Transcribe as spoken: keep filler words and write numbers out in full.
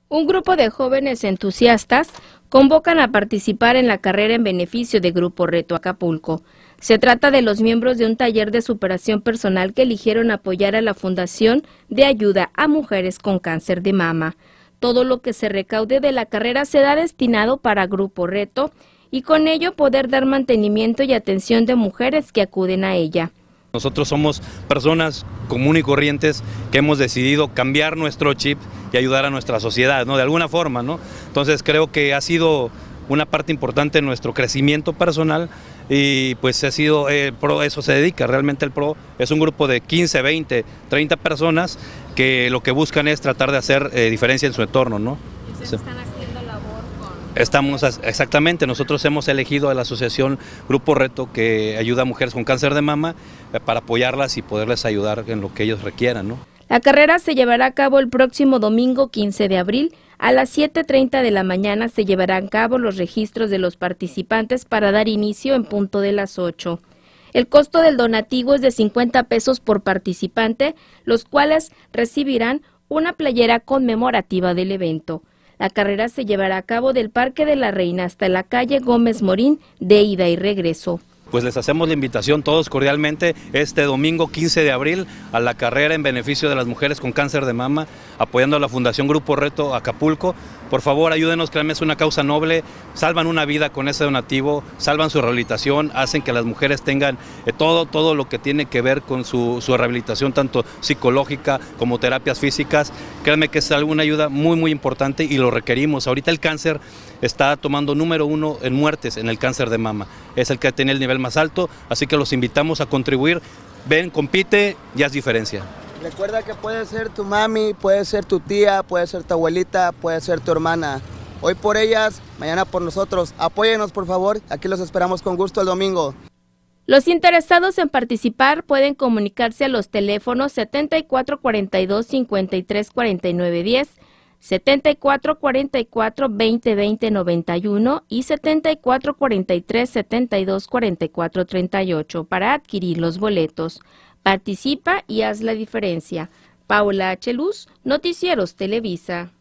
Un grupo de jóvenes entusiastas convocan a participar en la carrera en beneficio de Grupo Reto Acapulco. Se trata de los miembros de un taller de superación personal que eligieron apoyar a la Fundación de Ayuda a Mujeres con Cáncer de Mama. Todo lo que se recaude de la carrera será destinado para Grupo Reto y con ello poder dar mantenimiento y atención de mujeres que acuden a ella. Nosotros somos personas comunes y corrientes que hemos decidido cambiar nuestro chip y ayudar a nuestra sociedad, ¿no? De alguna forma, ¿no? Entonces creo que ha sido una parte importante en nuestro crecimiento personal y pues ha sido, el PRO eso se dedica, realmente el PRO es un grupo de quince, veinte, treinta personas que lo que buscan es tratar de hacer eh, diferencia en su entorno, ¿no? ¿Ustedes están haciendo labor con...? Estamos, exactamente, nosotros hemos elegido a la asociación Grupo Reto que ayuda a mujeres con cáncer de mama eh, para apoyarlas y poderles ayudar en lo que ellos requieran, ¿no? La carrera se llevará a cabo el próximo domingo quince de abril. A las siete treinta de la mañana se llevarán a cabo los registros de los participantes para dar inicio en punto de las ocho. El costo del donativo es de cincuenta pesos por participante, los cuales recibirán una playera conmemorativa del evento. La carrera se llevará a cabo del Parque de la Reina hasta la calle Gómez Morín de ida y regreso. Pues les hacemos la invitación todos cordialmente este domingo quince de abril a la carrera en beneficio de las mujeres con cáncer de mama, apoyando a la Fundación Grupo Reto Acapulco. Por favor, ayúdenos, créanme, es una causa noble, salvan una vida con ese donativo, salvan su rehabilitación, hacen que las mujeres tengan eh, todo, todo lo que tiene que ver con su, su rehabilitación, tanto psicológica como terapias físicas. Créanme que es una ayuda muy, muy importante y lo requerimos. Ahorita el cáncer está tomando número uno en muertes en el cáncer de mama, es el que tiene el nivel más alto, así que los invitamos a contribuir. Ven, compite y haz diferencia. Recuerda que puede ser tu mami, puede ser tu tía, puede ser tu abuelita, puede ser tu hermana. Hoy por ellas, mañana por nosotros. Apóyenos, por favor, aquí los esperamos con gusto el domingo. Los interesados en participar pueden comunicarse a los teléfonos setenta y cuatro cuarenta y dos, cincuenta y tres cuarenta y nueve diez, setenta y cuatro cuarenta y cuatro, veinte veinte noventa y uno y setenta y cuatro cuarenta y tres, setenta y dos cuarenta y cuatro treinta y ocho para adquirir los boletos. Participa y haz la diferencia. Paula H. Luz, Noticieros Televisa.